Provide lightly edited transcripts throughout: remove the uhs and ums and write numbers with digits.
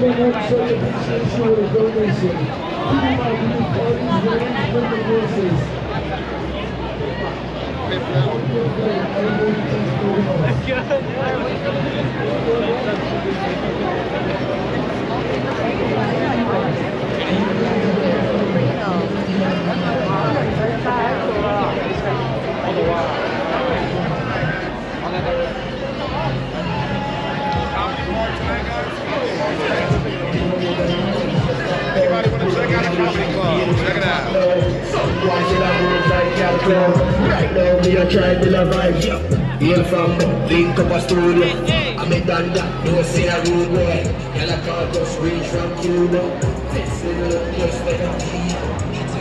Anybody want to check out a comedy club? Check it out. Right now, we are trying to vibe, yeah. Hail from link up a studio. I'm a danda, no say a rude boy. Y'all a call just reach from Cuba. This little place like a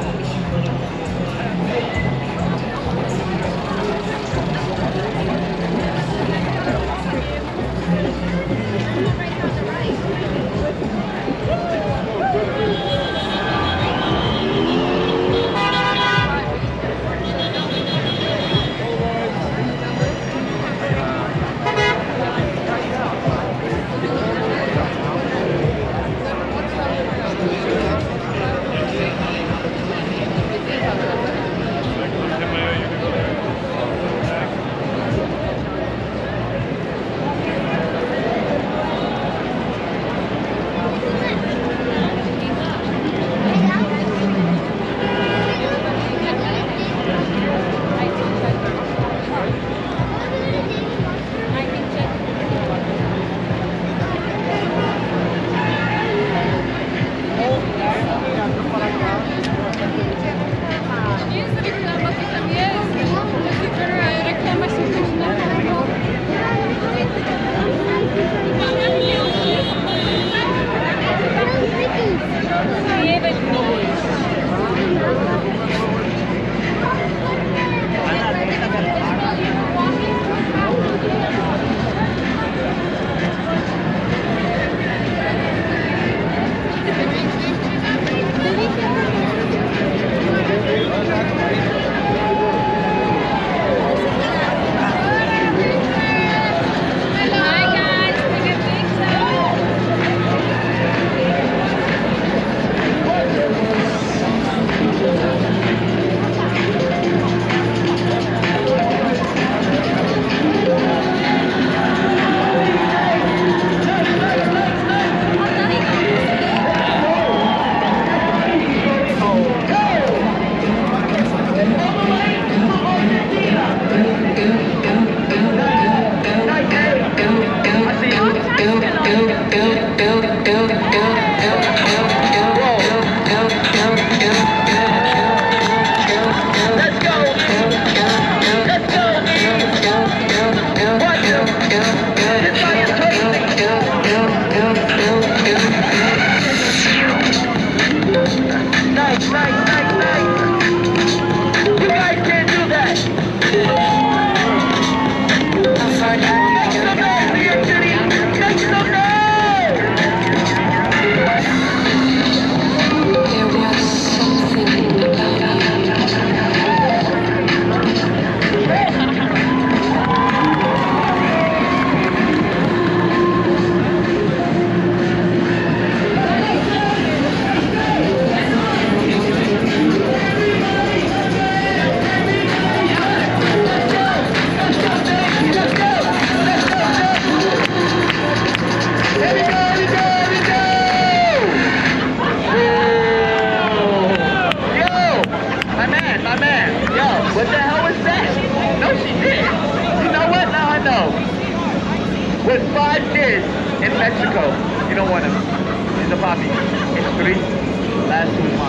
with 5 kids in Mexico. You don't want him. He's a poppy. It's 3. Last 2 is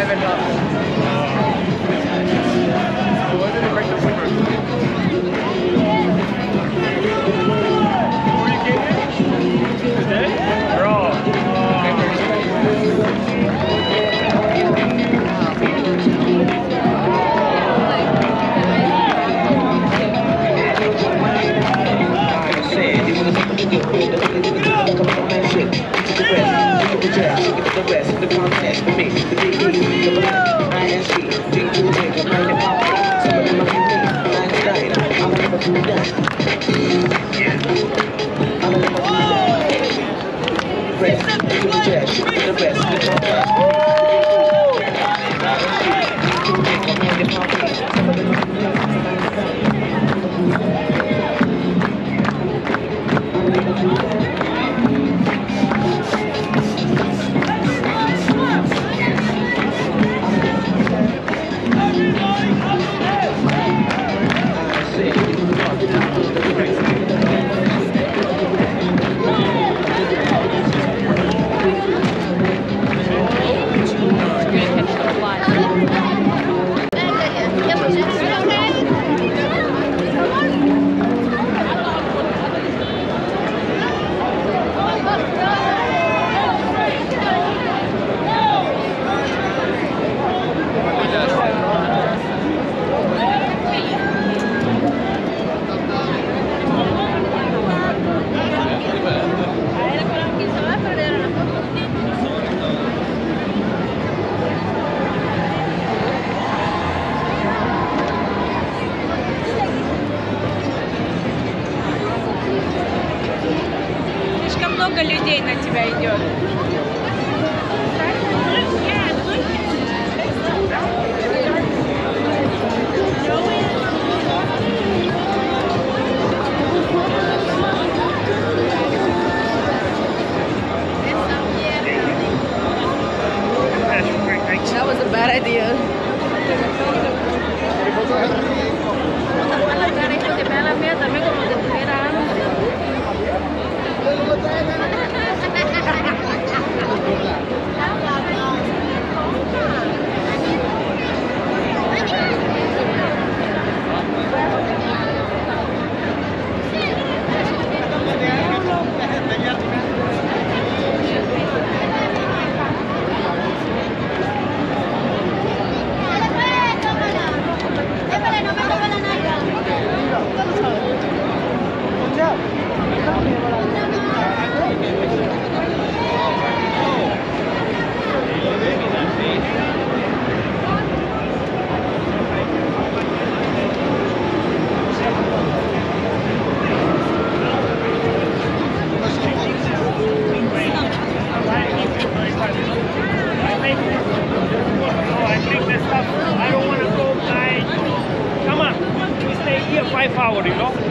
Много людей на тебя идет. That was a bad idea. I don't want to go by. Come on, we stay here 5 hours, you know.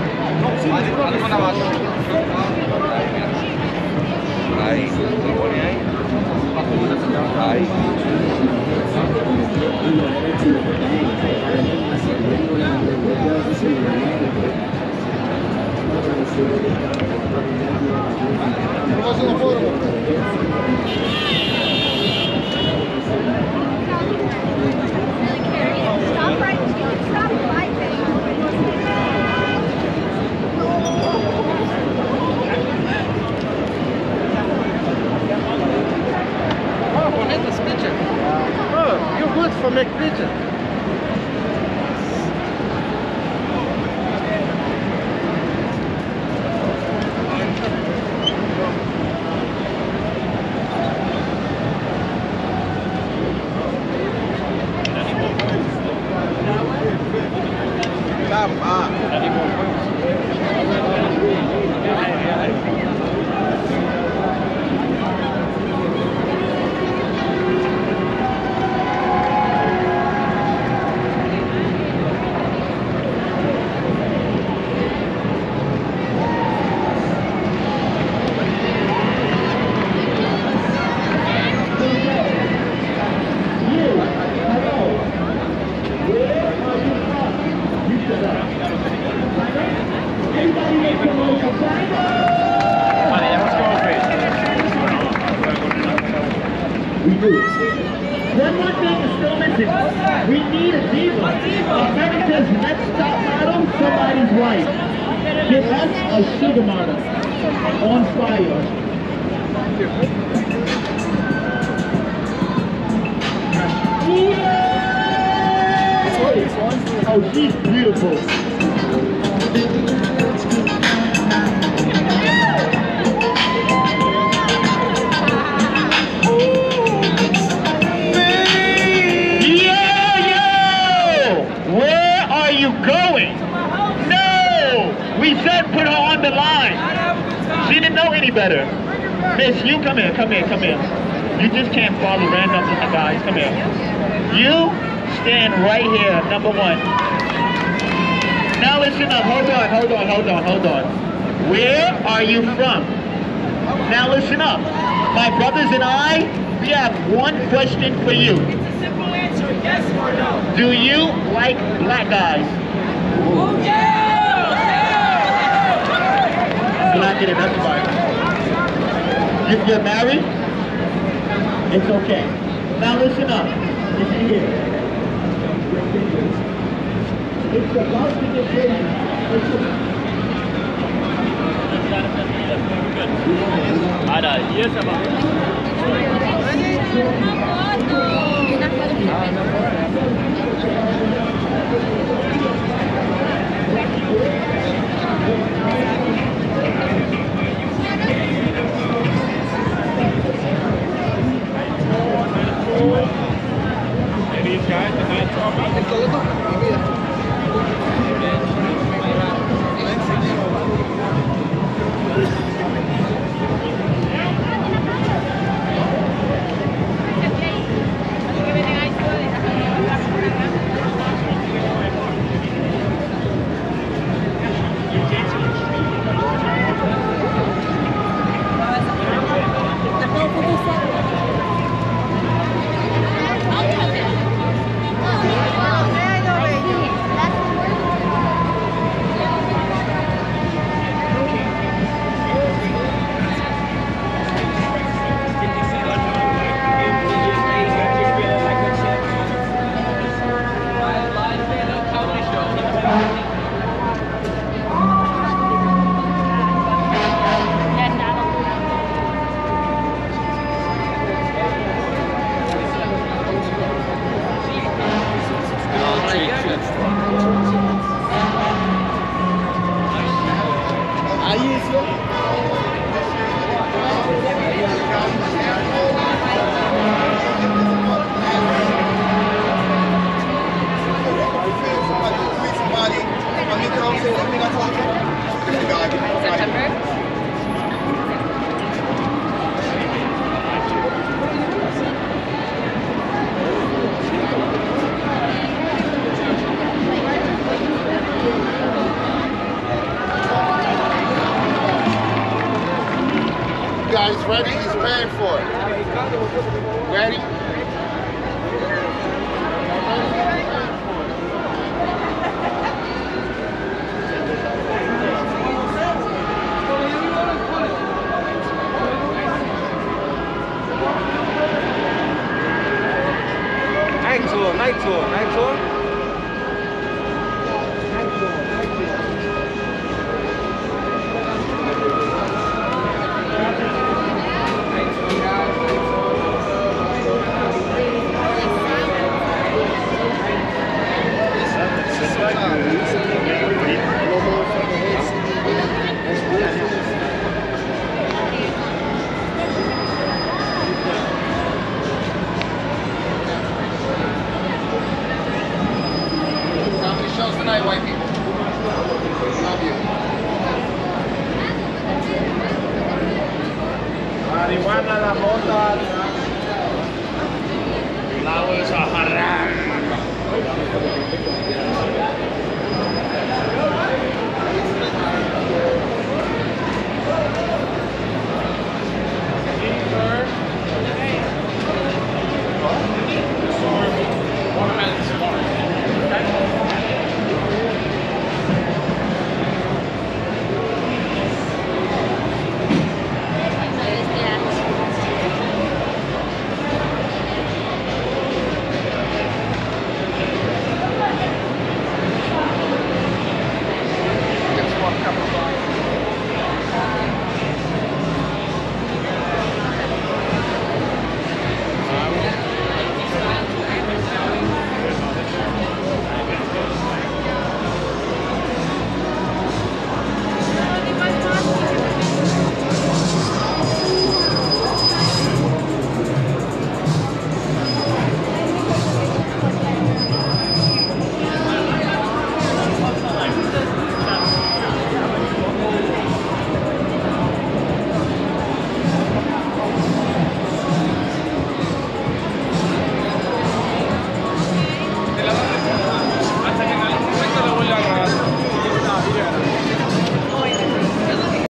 Oh, you're good for make picture. one more thing is still missing. We need a diva. America's next top model, somebody's wife. Give us a sugar model. On fire. Oh, she's beautiful. Where are you going? No! We said put her on the line. She didn't know any better. Miss, you come here, come here, come here. You just can't follow random guys. Come here. You stand right here, number one. Now listen up. Hold on, hold on, hold on, hold on. Where are you from? Now listen up. My brothers and I, we have one question for you. It's a simple answer, yes or no. Do you like black guys? Oh, yeah! Blacker than everybody. If you're married, it's okay. Now listen up. Listen here. It's about to get ready. Alter, hier ist aber... Guys, ready? He's paying for it. Ready? Night tour, night tour, night tour.